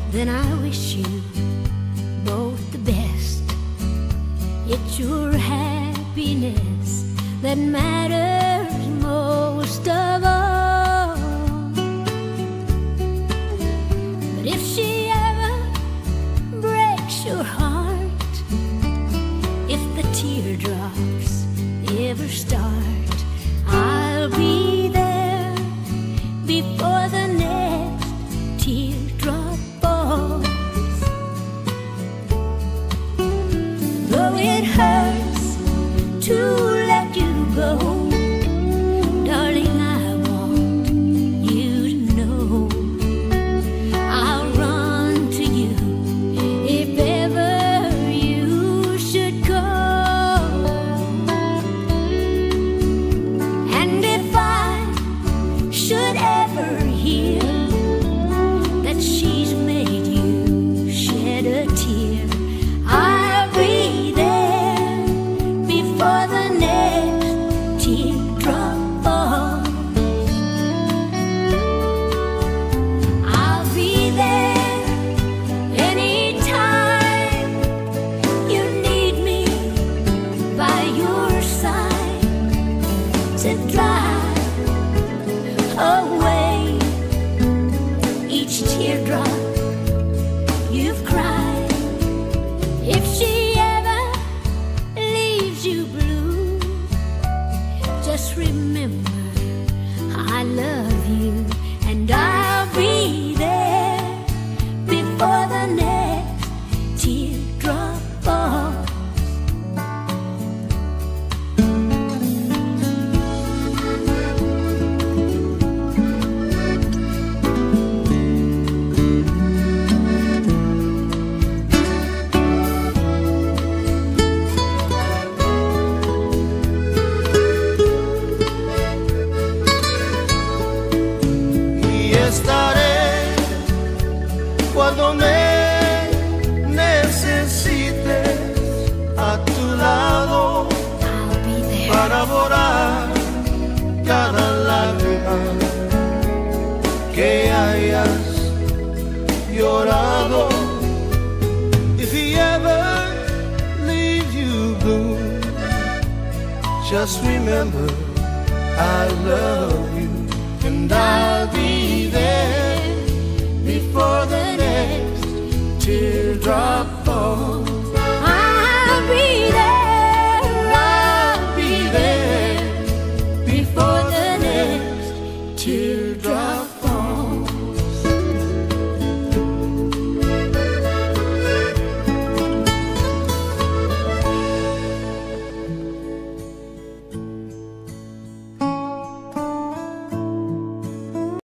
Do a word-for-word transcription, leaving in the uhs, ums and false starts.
then I wish you both the best. It's your happiness that matters most of all. But if she ever breaks your heart, if the teardrops ever start, I'll be there before the next teardrop falls. Though it hurts to let you go, darling, I want you to know I'll run to you if ever you should go. And if I should ever hear that she's made you shed a tear, I'll be there before the next teardrop falls. I'll be there anytime you need me by your side to drive away each teardrop you've cried. If she ever leaves you blue, just remember I love you, and I'll be there before the next teardrop falls. Estaré cuando me necesites a tu lado I'll be there. para borrar cada lágrima que hayas llorado. If he ever leaves you blue, just remember I love you, and I'll be there before the next teardrop falls.